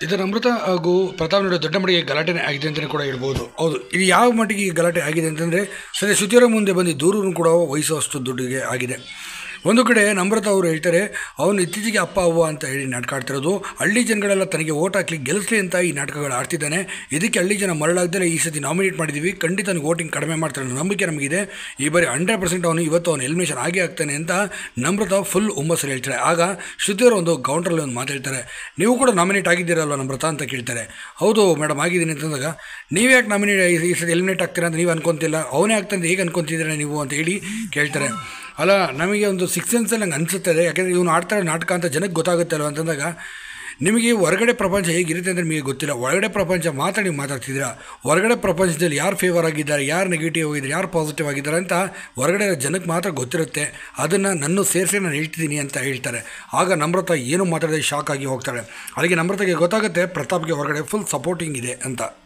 ಇದರ ಅಮೃತ ಹಾಗೂ ಪ್ರತಾಪ್ ನಡುವೆ ದೊಡ್ಡ ಮಟ್ಟಿಗೆ ಗಲಾಟೆ ಆಗಿದೆ ಅಂತಲೇ ಕೂಡ ಹೇಳ್ಬೋದು. ಹೌದು, ಇದು ಯಾವ ಮಟ್ಟಿಗೆ ಗಲಾಟೆ ಆಗಿದೆ ಅಂತಂದರೆ ಸದ್ಯ ಶ್ರುತಿಯವರ ಮುಂದೆ ಬಂದು ದೂರನ್ನು ಕೂಡ ವಹಿಸುವಷ್ಟು ದುಡ್ಡಿಗೆ ಆಗಿದೆ. ಒಂದು ಕಡೆ ನಮ್ರತಾ ಅವರು ಹೇಳ್ತಾರೆ, ಅವನು ಇತ್ತೀಚೆಗೆ ಅಪ್ಪ ಅವ್ವ ಅಂತ ಹೇಳಿ ನಾಟಕ ಆಡ್ತಿರೋದು, ಹಳ್ಳಿ ಜನಗಳೆಲ್ಲ ತನಗೆ ಓಟ್ ಹಾಕ್ಲಿ ಗೆಲ್ಲಿಸಲಿ ಅಂತ ಈ ನಾಟಕಗಳು ಆಡ್ತಿದ್ದಾನೆ. ಇದಕ್ಕೆ ಹಳ್ಳಿ ಜನ ಮರಳಾಗ್ದಲೇ ಈ ಸತಿ ನಾಮಿನೇಟ್ ಮಾಡಿದ್ದೀವಿ, ಖಂಡಿತ ಅವನಿಗೆ ವೋಟಿಂಗ್ ಕಡಿಮೆ ಮಾಡ್ತಾನೆ ಅನ್ನೋ ನಂಬಿಕೆ ನಮಗಿದೆ. ಈ ಬಾರಿ 100% ಅವನು ಎಲಿಮಿನೇಷನ್ ಆಗೇ ಆಗ್ತಾನೆ ಅಂತ ನಮ್ರತಾ ಫುಲ್ ಹುಮ್ಮಸ್ಸಲ್ಲಿ ಹೇಳ್ತಾರೆ. ಆಗ ಶ್ರುತಿಯವರು ಒಂದು ಕೌಂಟ್ರಲ್ಲಿ ಒಂದು ಮಾತು ಹೇಳ್ತಾರೆ, ನೀವು ಕೂಡ ನಾಮಿನೇಟ್ ಆಗಿದ್ದೀರಲ್ವ ನಮ್ರತಾ ಅಂತ ಕೇಳ್ತಾರೆ. ಹೌದು ಮೇಡಮ್ ಆಗಿದ್ದೀನಿ ಅಂತಂದಾಗ, ನೀವು ಯಾಕೆ ನಾಮಿನೇಟ್ ಈ ಸತಿ ಎಲಿಮಿನೇಟ್ ಆಗ್ತೀರಾ ಅಂತ ನೀವು ಅನ್ಕೊತಿಲ್ಲ, ಅವನೇ ಆಗ್ತಾನೆ ಹೇಗೆ ಅನ್ಕೊತಿದ್ದೀರಾ ನೀವು ಅಂತ ಹೇಳಿ ಕೇಳ್ತಾರೆ. ಅಲ್ಲ, ನಮಗೆ ಒಂದು ಸಿಕ್ಸ್ ಸೆನ್ಸಲ್ಲಿ ನಂಗೆ ಅನಿಸುತ್ತದೆ, ಯಾಕೆಂದರೆ ಇವನು ಆಡ್ತಾರೆ ನಾಟಕ ಅಂತ ಜನಕ್ಕೆ ಗೊತ್ತಾಗುತ್ತೆ ಅಲ್ವ ಅಂತಂದಾಗ, ನಿಮಗೆ ಹೊರಗಡೆ ಪ್ರಪಂಚ ಹೇಗಿರುತ್ತೆ ಅಂದರೆ ನಿಮಗೆ ಗೊತ್ತಿಲ್ಲ. ಒಳಗಡೆ ಪ್ರಪಂಚ ಮಾತ್ರ ನೀವು ಮಾತಾಡ್ತಿದ್ದೀರಾ. ಹೊರಗಡೆ ಪ್ರಪಂಚದಲ್ಲಿ ಯಾರು ಫೇವರ್ ಆಗಿದ್ದಾರೆ, ಯಾರು ನೆಗೆಟಿವ್ ಆಗಿದ್ದಾರೆ, ಯಾರು ಪಾಸಿಟಿವ್ ಆಗಿದ್ದಾರೆ ಅಂತ ಹೊರಗಡೆ ಜನಕ್ಕೆ ಮಾತ್ರ ಗೊತ್ತಿರುತ್ತೆ. ಅದನ್ನು ನನ್ನ ಸೇರಿಸಿ ನಾನು ಹೇಳ್ತಿದ್ದೀನಿ ಅಂತ ಹೇಳ್ತಾರೆ. ಆಗ ನಮ್ರತಾ ಏನು ಮಾತಾಡೋದೇ ಶಾಕ್ ಆಗಿ ಹೋಗ್ತಾಳೆ. ಅದಕ್ಕೆ ನಮ್ರತಾಗೆ ಗೊತ್ತಾಗುತ್ತೆ ಪ್ರತಾಪ್ಗೆ ಹೊರಗಡೆ ಫುಲ್ ಸಪೋರ್ಟಿಂಗ್ ಇದೆ ಅಂತ.